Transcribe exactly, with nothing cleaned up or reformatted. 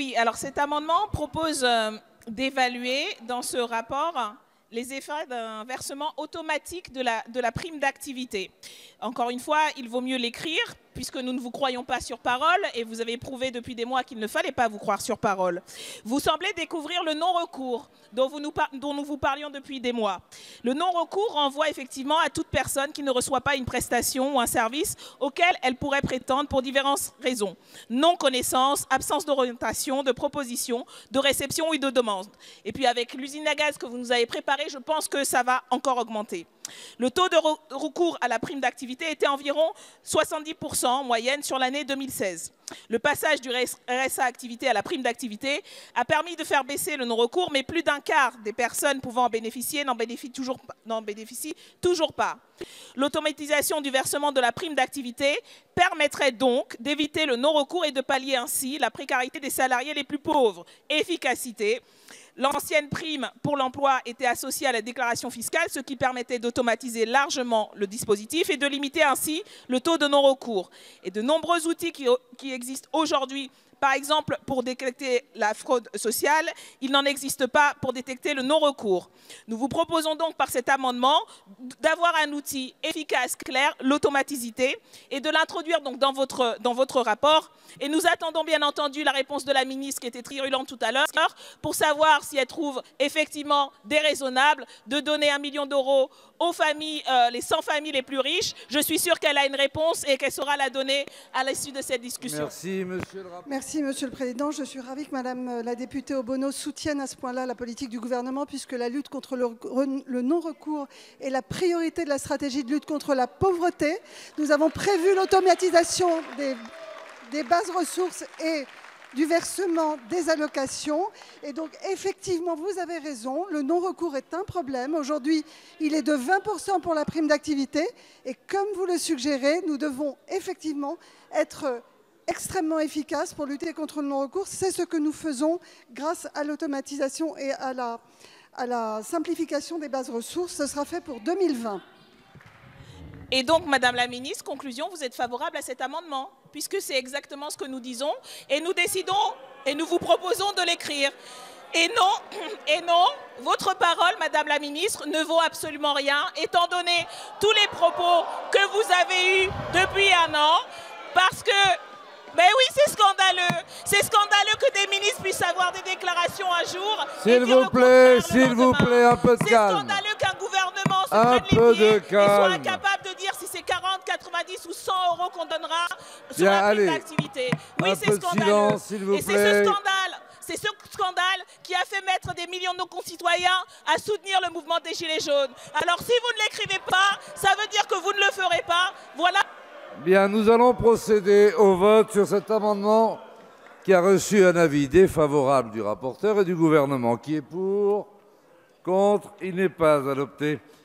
Oui, alors cet amendement propose euh, d'évaluer dans ce rapport les effets d'un versement automatique de la, de la prime d'activité. Encore une fois, il vaut mieux l'écrire, puisque nous ne vous croyons pas sur parole, et vous avez prouvé depuis des mois qu'il ne fallait pas vous croire sur parole. Vous semblez découvrir le non-recours, dont, vous nous dont nous vous parlions depuis des mois. Le non-recours renvoie effectivement à toute personne qui ne reçoit pas une prestation ou un service auquel elle pourrait prétendre pour diverses raisons. Non-connaissance, absence d'orientation, de proposition, de réception ou de demande. Et puis avec l'usine à gaz que vous nous avez préparée, je pense que ça va encore augmenter. Le taux de recours à la prime d'activité était environ soixante-dix pour cent en moyenne sur l'année deux mille seize. Le passage du R S A activité à la prime d'activité a permis de faire baisser le non-recours, mais plus d'un quart des personnes pouvant en bénéficier n'en bénéficient toujours, n'en bénéficient toujours pas. L'automatisation du versement de la prime d'activité permettrait donc d'éviter le non-recours et de pallier ainsi la précarité des salariés les plus pauvres. Efficacité. L'ancienne prime pour l'emploi était associée à la déclaration fiscale, ce qui permettait d'automatiser largement le dispositif et de limiter ainsi le taux de non-recours. Et de nombreux outils qui, qui existent aujourd'hui, par exemple pour détecter la fraude sociale, il n'en existe pas pour détecter le non-recours. Nous vous proposons donc par cet amendement d'avoir un outil efficace, clair, l'automaticité, et de l'introduire donc dans votre, dans votre rapport. Et nous attendons bien entendu la réponse de la ministre qui était virulente tout à l'heure pour savoir si elle trouve effectivement déraisonnable de donner un million d'euros aux familles, euh, les cent familles les plus riches. Je suis sûre qu'elle a une réponse et qu'elle saura la donner à l'issue de cette discussion. Merci, monsieur le rapporteur. Merci, monsieur le président. Je suis ravie que madame la députée Obono soutienne à ce point-là la politique du gouvernement, puisque la lutte contre le, le non-recours est la priorité de la stratégie de lutte contre la pauvreté. Nous avons prévu l'automatisation des, des bases ressources et du versement des allocations. Et donc, effectivement, vous avez raison, le non-recours est un problème. Aujourd'hui, il est de vingt pour cent pour la prime d'activité. Et comme vous le suggérez, nous devons effectivement être extrêmement efficaces pour lutter contre le non-recours. C'est ce que nous faisons grâce à l'automatisation et à la, à la simplification des bases ressources. Ce sera fait pour deux mille vingt. Et donc, Madame la Ministre, conclusion, vous êtes favorable à cet amendement, puisque c'est exactement ce que nous disons, et nous décidons, et nous vous proposons de l'écrire. Et non, et non, votre parole, Madame la Ministre, ne vaut absolument rien, étant donné tous les propos que vous avez eus depuis un an, parce que ben oui, c'est scandaleux. C'est scandaleux que des ministres puissent avoir des déclarations un jour. S'il vous plaît, s'il vous plaît, un peu de calme. C'est scandaleux qu'un gouvernement se un prenne peu les pieds de calme. et soit incapable de dire si c'est quarante, quatre-vingt-dix ou cent euros qu'on donnera sur Bien, la prime allez. d'activité. Oui, Un c'est peu de scandaleux. silence, s'il vous et c'est plaît. ce scandale. C'est ce scandale qui a fait mettre des millions de nos concitoyens à soutenir le mouvement des Gilets jaunes. Alors si vous ne l'écrivez pas, ça veut dire que vous ne le ferez pas. Voilà. Bien, nous allons procéder au vote sur cet amendement qui a reçu un avis défavorable du rapporteur et du gouvernement. Qui est pour? Contre? Il n'est pas adopté.